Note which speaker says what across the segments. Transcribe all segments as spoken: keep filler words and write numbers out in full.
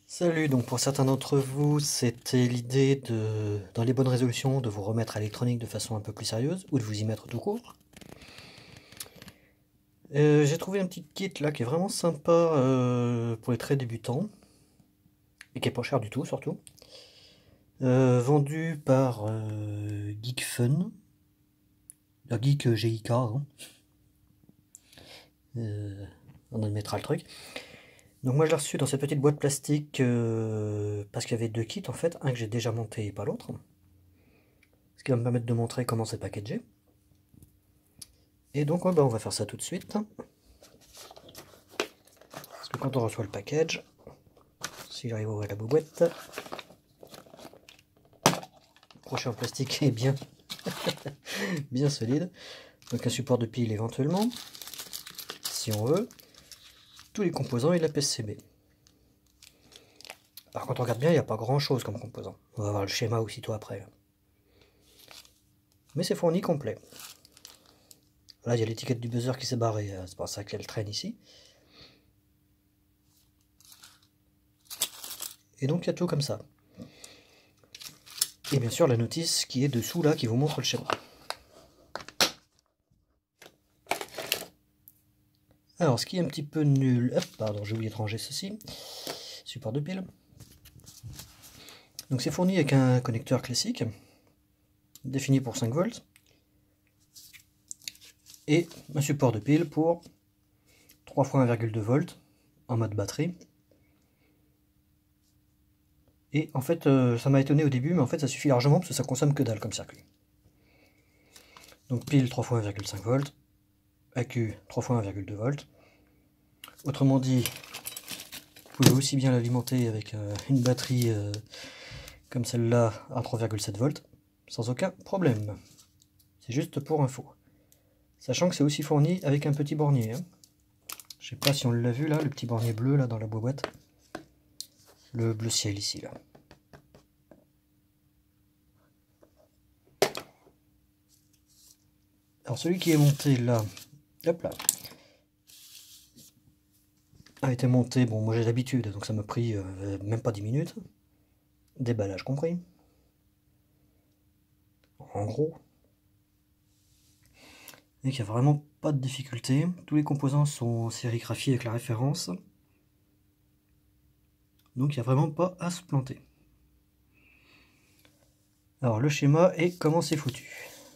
Speaker 1: Salut, donc pour certains d'entre vous, c'était l'idée de, dans les bonnes résolutions, de vous remettre à l'électronique de façon un peu plus sérieuse, ou de vous y mettre tout court. Euh, j'ai trouvé un petit kit là qui est vraiment sympa euh, pour les très débutants, et qui est pas cher du tout surtout. Euh, vendu par euh, Geekfun, la Geek G I K, hein. Euh, on en mettra le truc. Donc moi je l'ai reçu dans cette petite boîte plastique euh, parce qu'il y avait deux kits en fait, un que j'ai déjà monté et pas l'autre. Ce qui va me permettre de montrer comment c'est packagé. Et donc ouais, bah, on va faire ça tout de suite. Parce que quand on reçoit le package, si j'arrive à ouvrir la boîte, le crochet en plastique est bien, bien solide. Donc un support de pile éventuellement, si on veut. Tous les composants et la P C B. Alors quand on regarde bien, il n'y a pas grand chose comme composant. On va voir le schéma aussitôt après. Mais c'est fourni complet. Là, il y a l'étiquette du buzzer qui s'est barrée, c'est pour ça qu'elle traîne ici. Et donc il y a tout comme ça. Et bien sûr la notice qui est dessous là, qui vous montre le schéma. Alors ce qui est un petit peu nul, hop, pardon, j'ai oublié de ranger ceci, support de pile. Donc c'est fourni avec un connecteur classique, défini pour cinq volts, et un support de pile pour trois fois un virgule deux volts en mode batterie. Et en fait, euh, ça m'a étonné au début, mais en fait ça suffit largement parce que ça consomme que dalle comme circuit. Donc pile trois fois un virgule cinq volts, accu trois fois un virgule deux volts. Autrement dit, vous pouvez aussi bien l'alimenter avec euh, une batterie euh, comme celle-là à trois virgule sept volts, sans aucun problème. C'est juste pour info. Sachant que c'est aussi fourni avec un petit bornier. Hein. Je sais pas si on l'a vu là, le petit bornier bleu là dans la boîte. Le bleu ciel ici là. Alors celui qui est monté là, hop là, a été monté, bon moi j'ai l'habitude, donc ça m'a pris euh, même pas dix minutes. Déballage compris. En gros. Et qu'il n'y a vraiment pas de difficulté. Tous les composants sont sérigraphiés avec la référence. Donc il n'y a vraiment pas à se planter. Alors le schéma et comment c'est foutu.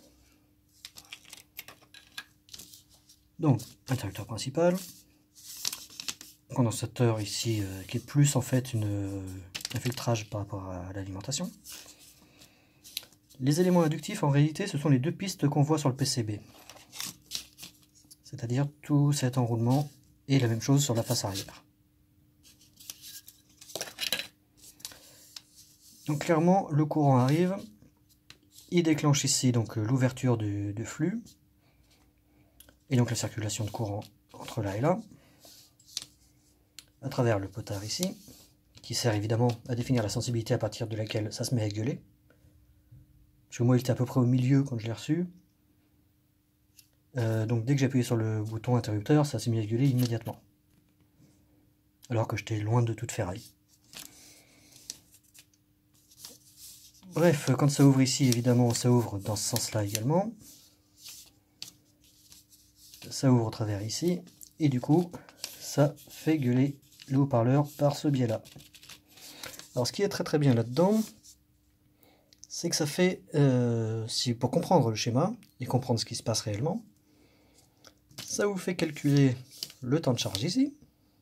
Speaker 1: Donc, interrupteur principal. Condensateur ici euh, qui est plus en fait une, euh, un filtrage par rapport à l'alimentation. Les éléments inductifs en réalité ce sont les deux pistes qu'on voit sur le P C B. C'est-à-dire tout cet enroulement et la même chose sur la face arrière. Donc clairement le courant arrive, il déclenche ici donc l'ouverture du, du flux et donc la circulation de courant entre là et là à travers le potard ici qui sert évidemment à définir la sensibilité à partir de laquelle ça se met à gueuler. Parce que moi il était à peu près au milieu quand je l'ai reçu. Euh, donc dès que j'ai appuyé sur le bouton interrupteur, ça s'est mis à gueuler immédiatement. Alors que j'étais loin de toute ferraille. Bref, quand ça ouvre ici, évidemment, ça ouvre dans ce sens-là également. Ça ouvre au travers ici. Et du coup, ça fait gueuler le haut-parleur par ce biais-là. Alors ce qui est très très bien là-dedans, c'est que ça fait, euh, si, pour comprendre le schéma et comprendre ce qui se passe réellement, ça vous fait calculer le temps de charge ici,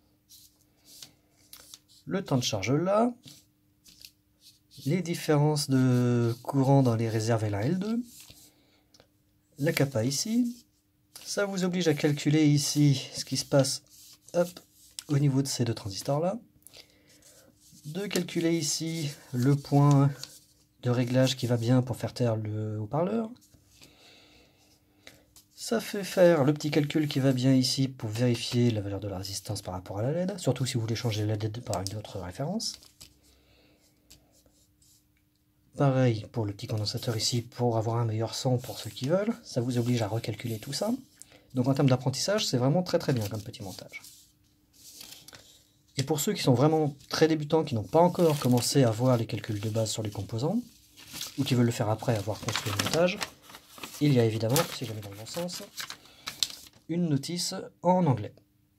Speaker 1: le temps de charge là, les différences de courant dans les réserves L un L deux, la capa ici, ça vous oblige à calculer ici ce qui se passe hop, au niveau de ces deux transistors là, de calculer ici le point de réglage qui va bien pour faire taire le haut-parleur. Ça fait faire le petit calcul qui va bien ici pour vérifier la valeur de la résistance par rapport à la L E D, surtout si vous voulez changer la L E D par une autre référence. Pareil pour le petit condensateur ici pour avoir un meilleur son pour ceux qui veulent, ça vous oblige à recalculer tout ça. Donc en termes d'apprentissage, c'est vraiment très très bien comme petit montage. Et pour ceux qui sont vraiment très débutants, qui n'ont pas encore commencé à voir les calculs de base sur les composants, ou qui veulent le faire après avoir construit le montage, il y a évidemment, si jamais dans le bon sens, une notice en anglais,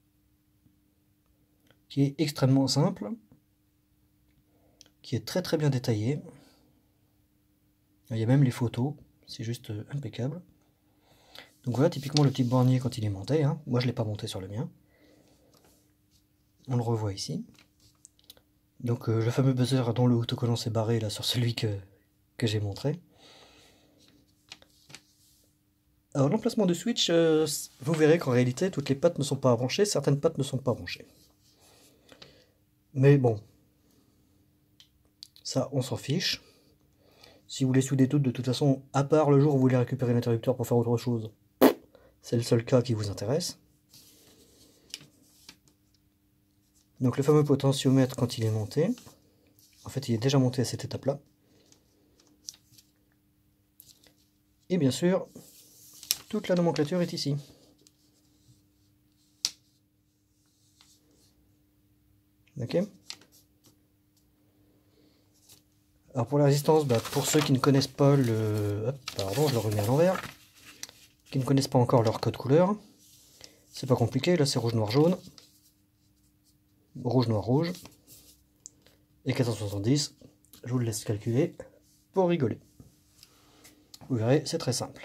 Speaker 1: qui est extrêmement simple, qui est très très bien détaillée. Il y a même les photos, c'est juste impeccable. Donc voilà typiquement le type bornier quand il est monté, hein. Moi je ne l'ai pas monté sur le mien. On le revoit ici. Donc euh, le fameux buzzer dont le autocollant s'est barré là sur celui que, que j'ai montré. Alors l'emplacement de switch, euh, vous verrez qu'en réalité toutes les pattes ne sont pas branchées, certaines pattes ne sont pas branchées. Mais bon, ça on s'en fiche. Si vous les soudez toutes, de toute façon, à part le jour où vous voulez récupérer l'interrupteur pour faire autre chose, c'est le seul cas qui vous intéresse. Donc le fameux potentiomètre quand il est monté, en fait il est déjà monté à cette étape-là. Et bien sûr, toute la nomenclature est ici. Ok. Alors pour la résistance, bah pour ceux qui ne connaissent pas le... Hop, pardon, je le remets à l'envers. Qui ne connaissent pas encore leur code couleur, c'est pas compliqué, là c'est rouge, noir, jaune. Rouge, noir, rouge. Et quatre cent soixante-dix, je vous le laisse calculer pour rigoler. Vous verrez, c'est très simple.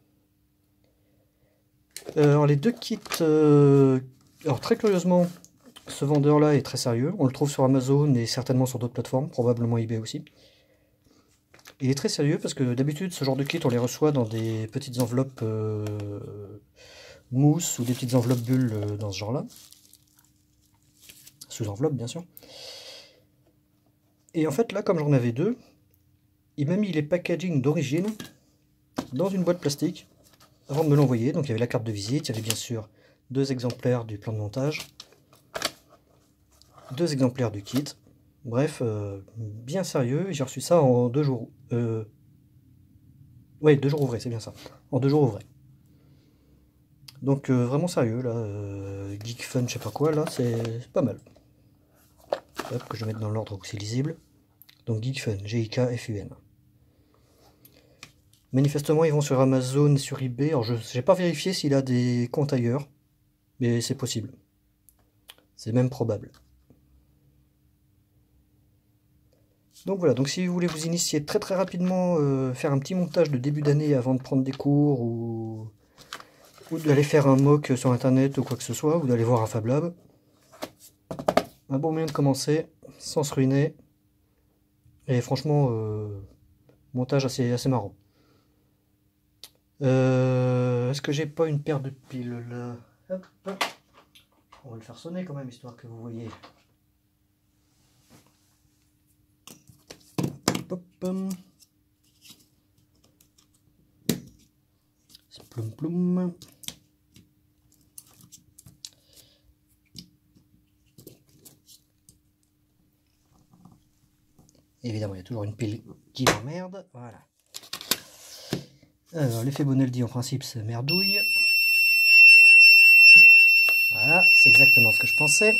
Speaker 1: Euh, alors les deux kits, euh... alors très curieusement, ce vendeur-là est très sérieux. On le trouve sur Amazon et certainement sur d'autres plateformes, probablement eBay aussi. Il est très sérieux parce que d'habitude, ce genre de kit, on les reçoit dans des petites enveloppes euh, mousse ou des petites enveloppes bulles euh, dans ce genre-là. Sous enveloppe, bien sûr. Et en fait, là, comme j'en avais deux, il m'a mis les packaging d'origine dans une boîte plastique avant de me l'envoyer. Donc il y avait la carte de visite, il y avait bien sûr deux exemplaires du plan de montage, deux exemplaires du kit. Bref, euh, bien sérieux. J'ai reçu ça en deux jours. Euh... Ouais, deux jours ouvrés, c'est bien ça. En deux jours ouvrés. Donc euh, vraiment sérieux, là. Euh, Geek Fun, je sais pas quoi, là, c'est pas mal. Hop, que je vais mettre dans l'ordre où c'est lisible. Donc Geek Fun, G I K F U N. Manifestement, ils vont sur Amazon, sur eBay. Alors, je n'ai pas vérifié s'il a des comptes ailleurs, mais c'est possible. C'est même probable. Donc voilà, donc si vous voulez vous initier très très rapidement, euh, faire un petit montage de début d'année avant de prendre des cours, ou, ou d'aller faire un mock sur internet ou quoi que ce soit, ou d'aller voir un Fab Lab, un bon moyen de commencer, sans se ruiner, et franchement, euh, montage assez, assez marrant. Euh, Est-ce que j'ai pas une paire de piles là? Hop, hop. On va le faire sonner quand même, histoire que vous voyez. Hop, hop. Ploum ploum. Évidemment, il y a toujours une pile qui m'emmerde. Voilà. Alors, l'effet Bonaldi, en principe, c'est merdouille. Voilà, c'est exactement ce que je pensais.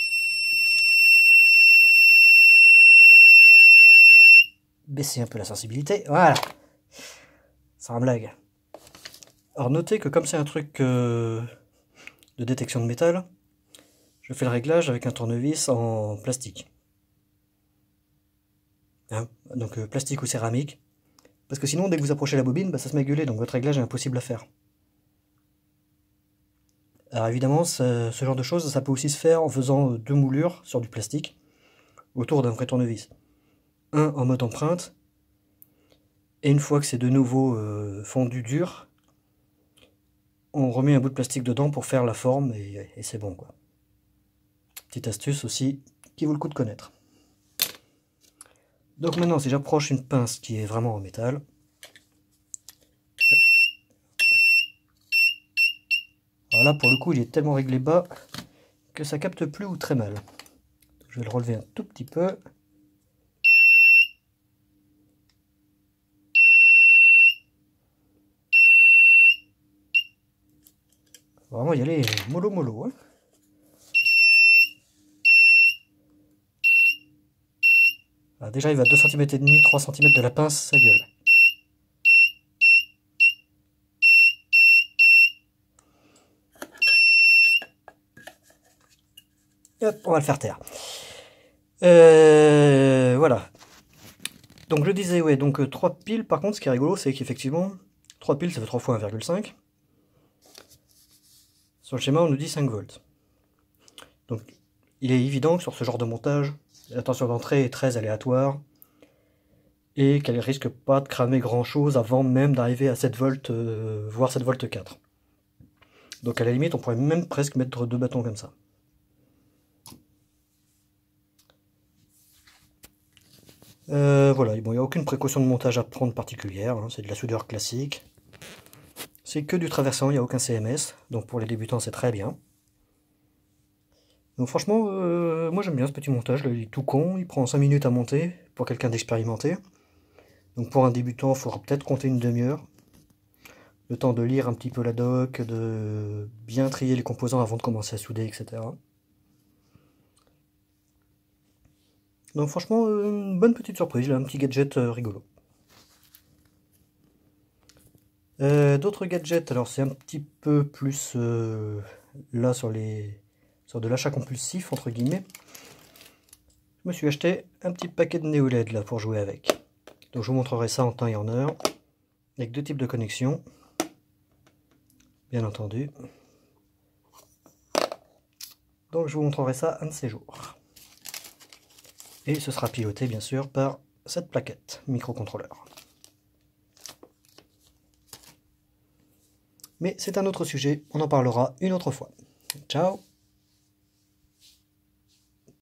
Speaker 1: Baisser un peu la sensibilité. Voilà. Sans blague. Alors, notez que comme c'est un truc euh, de détection de métal, je fais le réglage avec un tournevis en plastique. Hein, donc, euh, plastique ou céramique. Parce que sinon, dès que vous approchez la bobine, bah, ça se met à gueuler, donc votre réglage est impossible à faire. Alors évidemment, ce genre de choses, ça peut aussi se faire en faisant deux moulures sur du plastique autour d'un vrai tournevis. Un en mode empreinte, et une fois que c'est de nouveau euh, fondu dur, on remet un bout de plastique dedans pour faire la forme, et, et c'est bon, quoi. Petite astuce aussi qui vaut le coup de connaître. Donc maintenant, si j'approche une pince qui est vraiment en métal, alors là pour le coup il est tellement réglé bas que ça capte plus ou très mal. Je vais le relever un tout petit peu. Faut vraiment y aller mollo mollo, hein. Voilà, déjà il va deux centimètres et demi, trois centimètres de la pince, ça gueule. Hop, on va le faire taire. Euh, voilà. Donc je disais, ouais, donc euh, trois piles, par contre, ce qui est rigolo, c'est qu'effectivement, trois piles, ça fait trois fois un virgule cinq. Sur le schéma, on nous dit cinq volts. Donc il est évident que sur ce genre de montage, la tension d'entrée est très aléatoire, et qu'elle risque pas de cramer grand chose avant même d'arriver à sept volts, euh, voire sept volts quatre. Donc à la limite, on pourrait même presque mettre deux bâtons comme ça. Euh, voilà, bon, il n'y a aucune précaution de montage à prendre particulière, hein, c'est de la soudure classique. C'est que du traversant, il n'y a aucun C M S, donc pour les débutants c'est très bien. Donc franchement, euh, moi j'aime bien ce petit montage, il est tout con, il prend cinq minutes à monter pour quelqu'un d'expérimenté. Donc pour un débutant, il faudra peut-être compter une demi-heure. Le temps de lire un petit peu la doc, de bien trier les composants avant de commencer à souder, et cetera. Donc franchement, une bonne petite surprise, là, un petit gadget euh, rigolo. Euh, D'autres gadgets, alors c'est un petit peu plus euh, là sur les sur de l'achat compulsif entre guillemets. Je me suis acheté un petit paquet de néo L E D là pour jouer avec. Donc je vous montrerai ça en temps et en heure, avec deux types de connexions, bien entendu. Donc je vous montrerai ça un de ces jours. Et ce sera piloté bien sûr par cette plaquette microcontrôleur. Mais c'est un autre sujet, on en parlera une autre fois. Ciao!